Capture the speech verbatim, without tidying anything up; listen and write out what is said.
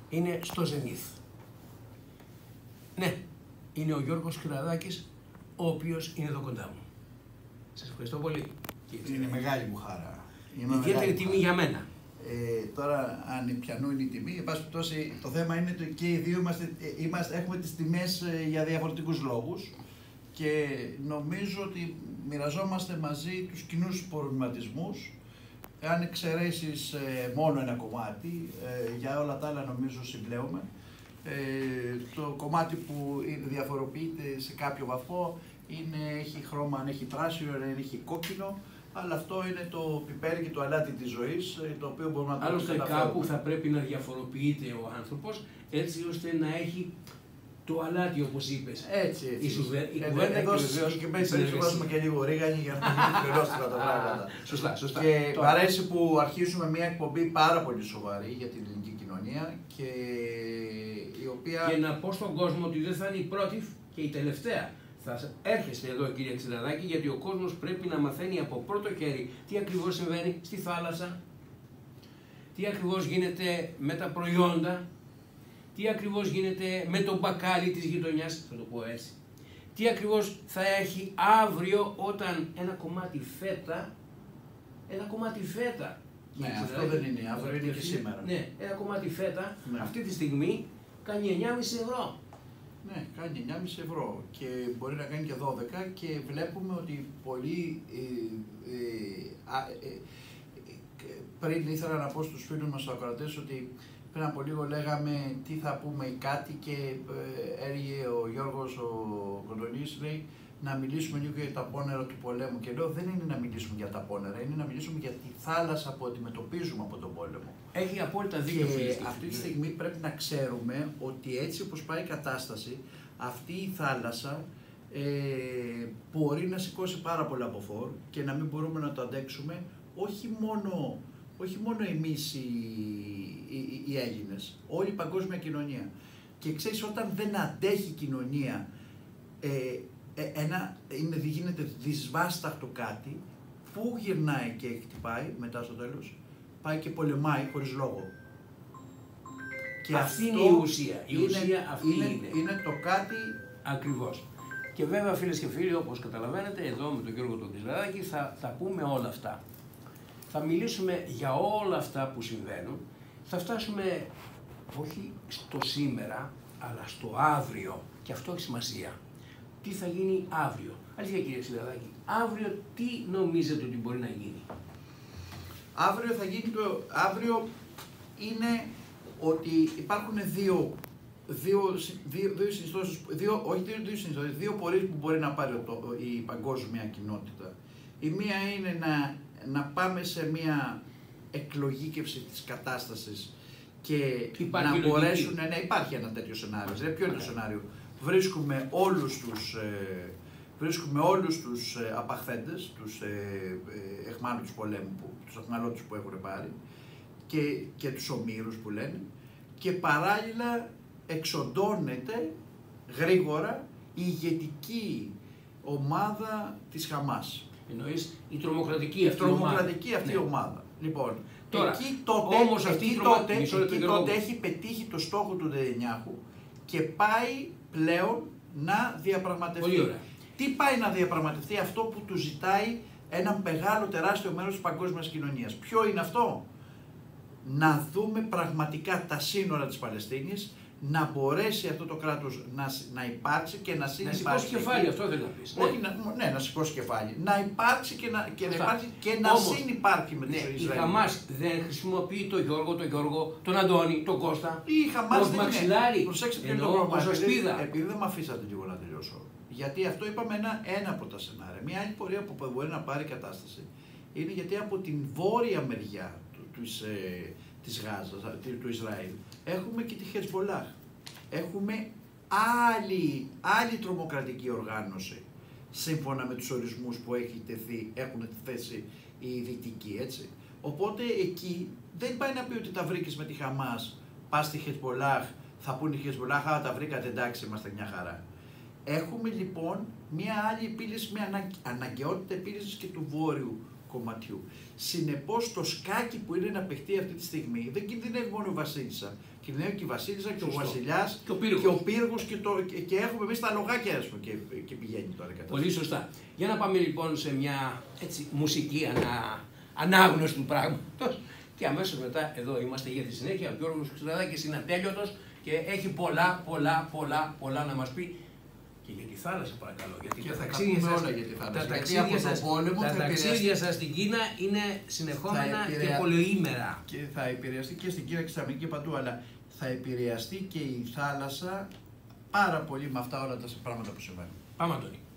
είναι στο ζενήθ. Ναι, είναι ο Γιώργος Χρυαδάκης, ο οποίος είναι εδώ κοντά μου. Σας ευχαριστώ πολύ. Είναι μεγάλη μου χαρά. Ιδιαίτερη τιμή για μένα. Ε, τώρα, αν πιανού είναι η τιμή, εν πάση περιπτώσει, το θέμα είναι ότι και οι δύο είμαστε, είμαστε, έχουμε τις τιμές για διαφορετικούς λόγους και νομίζω ότι μοιραζόμαστε μαζί τους κοινούς προβληματισμούς. Αν εξαιρέσεις ε, μόνο ένα κομμάτι, ε, για όλα τα άλλα νομίζω συμπλέουμε. Ε, το κομμάτι που διαφοροποιείται σε κάποιο βαθμό είναι, έχει χρώμα, αν έχει πράσινο, αν έχει κόκκινο, αλλά αυτό είναι το πιπέρι και το αλάτι της ζωής, το οποίο μπορούμε να το καταφέρουμε. Άλλωστε κάπου θα πρέπει να διαφοροποιείται ο άνθρωπος, έτσι ώστε να έχει το αλάτι, όπως είπες. Έτσι, έτσι. Η, σουβε... η εδώ, κουβέντα εδώ και βεβαίως και περίπτωση βάζουμε και λίγο ρίγανη για να μην πληρώσουμε τα πράγματα. Σωστά, σωστά. Και μ' αρέσει που αρχίζουμε μια εκπομπή πάρα πολύ σοβαρή για την ελληνική κοινωνία και η οποία... Και να πω στον κόσμο ότι δεν θα είναι η πρώτη και η τελευταία. Θα έρχεστε εδώ, κύριε Ξυλαδάκη, γιατί ο κόσμος πρέπει να μαθαίνει από πρώτο χέρι τι ακριβώς συμβαίνει στη θάλασσα, τι ακριβώς γίνεται με τα προϊόντα, τι ακριβώς γίνεται με το μπακάλι της γειτονιάς, θα το πω έτσι. Τι ακριβώς θα έχει αύριο όταν ένα κομμάτι φέτα, ένα κομμάτι φέτα. Ναι, αυτό δεν είναι αύριο, είναι και σήμερα. Ναι, ένα κομμάτι φέτα, ναι. Αυτή τη στιγμή κάνει εννιά κόμμα πέντε ευρώ. Ναι, κάνει εννιά κόμμα πέντε ευρώ και μπορεί να κάνει και δώδεκα και βλέπουμε ότι πολλοί ε, ε, ε, ε, πριν ήθελα να πω στους φίλους μας τους ακροατές ότι πριν από λίγο λέγαμε τι θα πούμε ή κάτι και ε, έρχεται ο Γιώργος ο Κοντονής, λέει να μιλήσουμε λίγο για τα πόνερα του πολέμου και λέω δεν είναι να μιλήσουμε για τα πόνερα, είναι να μιλήσουμε για τη θάλασσα που αντιμετωπίζουμε από τον πόλεμο. Έχει απόλυτα δίκιο. Και αυτή τη στιγμή πρέπει να ξέρουμε ότι έτσι όπως πάει η κατάσταση, αυτή η θάλασσα ε, μπορεί να σηκώσει πάρα πολλά από φόρ και να μην μπορούμε να το αντέξουμε όχι μόνο, όχι μόνο εμείς οι, οι, οι Έλληνες, όλη η παγκόσμια κοινωνία. Και ξέρεις, όταν δεν αντέχει η κοινωνία, ε, ε, ένα, είναι, γίνεται δυσβάσταχτο κάτι, πού γυρνάει και χτυπάει μετά στο τέλος, πάει και πολεμάει χωρίς λόγο. Και αυτή είναι η ουσία. Η είναι, ουσία αυτή είναι, είναι. είναι το κάτι... Ακριβώς. Και βέβαια φίλες και φίλοι, όπως καταλαβαίνετε, εδώ με τον Γιώργο τον Ξυλαδάκη θα, θα πούμε όλα αυτά. Θα μιλήσουμε για όλα αυτά που συμβαίνουν. Θα φτάσουμε όχι στο σήμερα, αλλά στο αύριο. Και αυτό έχει σημασία. Τι θα γίνει αύριο. Αλήθεια κύριε Ξυλαδάκη, αύριο τι νομίζετε ότι μπορεί να γίνει? Αύριο θα γίνει το... Αύριο είναι ότι υπάρχουν δύο, δύο, δύο, δύο συνιστώσεις, δύο, όχι δύο, δύο συνιστώσεις, δύο πορείες που μπορεί να πάρει το, η παγκόσμια κοινότητα. Η μία είναι να, να πάμε σε μια εκλογήκευση της κατάστασης και υπάρχει να μπορέσουν, ναι, υπάρχει ένα τέτοιο σενάριο. Δηλαδή, ποιο είναι το σενάριο? Βρίσκουμε όλους τους, ε, βρίσκουμε όλους τους ε, απαχθέντες, τους ε, ε, εχμάλωτους πολέμου, που, τους εχμαλώτους που έχουν πάρει και, και τους ομήρους που λένε και παράλληλα εξοντώνεται γρήγορα η ηγετική ομάδα της Χαμάς. Εννοείς η τρομοκρατική αυτή η τρομοκρατική ομάδα. αυτή ναι. ομάδα. Λοιπόν, τώρα, εκεί τότε, όμως αυτή εκεί η τρομα... τότε, εκεί τότε έχει πετύχει το στόχο του Νετανιάχου και πάει πλέον να διαπραγματευτεί. Πολύ ωραία. Τι πάει να διαπραγματευτεί? Αυτό που του ζητάει ένα μεγάλο τεράστιο μέρος της παγκόσμιας κοινωνίας. Ποιο είναι αυτό? Να δούμε πραγματικά τα σύνορα της Παλαιστίνης, να μπορέσει αυτό το κράτος να, να υπάρξει και να συνυπάρξει. Να σηκώσει κεφάλι, αυτό δεν να πεις. Όχι, ναι. Να, ναι, να σηκώσει κεφάλι. Να υπάρξει και να, και να, υπάρξει και να Όμως, συνυπάρχει με ναι, τους Ισραηλινούς. Η Χαμάς δεν χρησιμοποιεί τον Γιώργο, τον Γιώργο, τον Αντώνη, τον Κώστα. Η Χαμάς ως δεν μαξιλάρι. είναι. Προσέξτε ποιο είναι το Ενώ, πρόβλημα. ως Επειδή, ασπίδα. επειδή δεν με αφήσατε λίγο να τελειώσω. Γιατί αυτό είπαμε ένα, ένα από τα σενάρια. Μια άλλη πορεία που μπορεί να πάρει η κατάσταση είναι γιατί από την βόρεια μεριά του, του, ε, της Γάζας, του Ισραήλ, έχουμε και τη Χεσμολάχ. Έχουμε άλλη, άλλη τρομοκρατική οργάνωση, σύμφωνα με τους ορισμούς που έχει τεθεί, έχουν θέσει οι δυτικοί, έτσι. Οπότε εκεί δεν πάει να πει ότι τα βρήκες με τη Χαμάς, πας στη Χεσμολάχ, θα πούνε η Χεσμολάχ, α, τα βρήκατε, εντάξει, είμαστε μια χαρά. Έχουμε λοιπόν μια άλλη επίλυση, μια ανα... αναγκαιότητα επίλυσης και του βόρειου κομματιού. Συνεπώς το σκάκι που είναι να παιχτεί αυτή τη στιγμή δεν κινδυνεύει μόνο η Βασίλισσα, κινδυνεύει και η Βασίλισσα και Σωστό. ο Βασιλιάς Και ο Πύργος. και, ο Πύργος και, το, και, και έχουμε εμείς τα λογάκια ας πούμε, και, και πηγαίνει τώρα η κατάσταση. Πολύ σωστά. Για να πάμε λοιπόν σε μια έτσι, μουσική ανα, ανάγνωση του πράγματος και αμέσως μετά εδώ είμαστε για τη συνέχεια. Ο Γιώργος Χρυστοδουλάκης είναι ατέλειωτος και έχει πολλά, πολλά, πολλά, πολλά να μας πει. Και για τη θάλασσα παρακαλώ. Γιατί Και τα θα ταξίδια πούμε σας, όλα για τη θάλασσα, τα γιατί ταξίδια από τον σας, πόλεμο τα θα ταξίδια επηρεαστεί. σας στην Κίνα είναι συνεχόμενα Θα και επηρεα- πολυήμερα. Και θα επηρεαστεί και στην Κίνα και στην Αμερική παντού, αλλά θα επηρεαστεί και η θάλασσα πάρα πολύ με αυτά όλα τα πράγματα που συμβαίνουν. Πάμε Αντώνη.